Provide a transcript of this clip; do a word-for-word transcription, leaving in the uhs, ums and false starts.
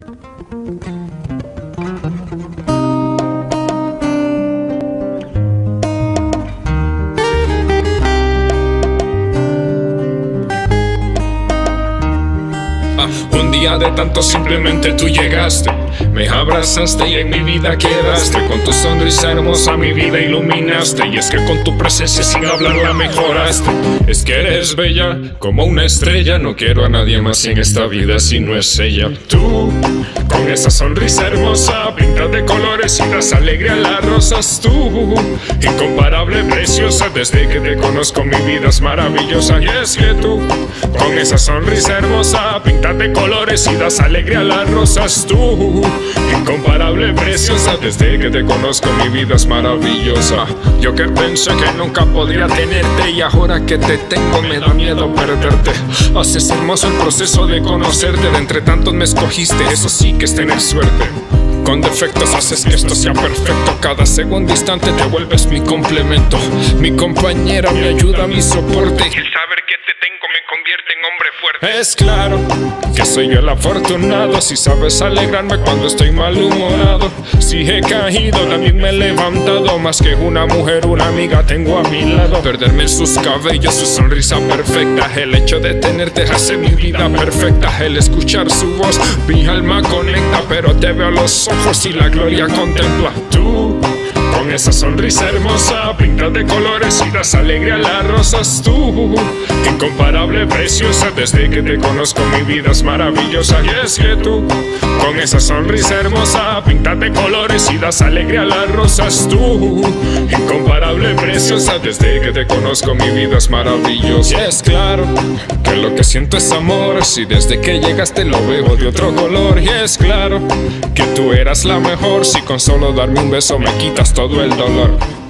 Un día de tanto simplemente tú llegaste, me abrazaste y en mi vida quedaste. Con tu sonrisa hermosa mi vida iluminaste, y es que con tu presencia sin hablar la mejoraste. Es que eres bella como una estrella, no quiero a nadie más en esta vida si no es ella. Tú, con esa sonrisa hermosa, pintas de colores y das alegría a las rosas. Tú, incomparable, preciosa, desde que te conozco mi vida es maravillosa. Y es que tú, con esa sonrisa hermosa, pintas de colores y das alegría a las rosas. Tú, incomparable, preciosa, desde que te conozco mi vida es maravillosa. Yo que pensé que nunca podría tenerte, y ahora que te tengo me da miedo perderte. Haces hermoso el proceso de conocerte, de entre tantos me escogiste, eso sí que es tener suerte. Con defectos haces que esto sea perfecto, cada segundo instante te vuelves mi complemento, mi compañera, mi ayuda, mi soporte. El saber que te tengo me convierte en hombre fuerte. Es claro que soy yo el afortunado, si sabes alegrarme cuando estoy malhumorado. Si he caído también me he levantado, más que una mujer, una amiga tengo a mi lado. Perderme en sus cabellos, su sonrisa perfecta, el hecho de tenerte hace mi vida perfecta. El escuchar su voz, mi alma conecta, pero te veo a los ojos y la gloria contempla. Tú, con esa sonrisa hermosa, pintas de colores y das alegría a las rosas. Tú, incomparable, preciosa, desde que te conozco mi vida es maravillosa. Y es que tú, con esa sonrisa hermosa, pintas de colores y das alegría a las rosas. Tú, incomparable, preciosa, desde que te conozco mi vida es maravillosa. Y es claro que lo que siento es amor, si desde que llegaste lo veo de otro color. Y es claro que tú eras la mejor, si con solo darme un beso me quitas todo el dolor.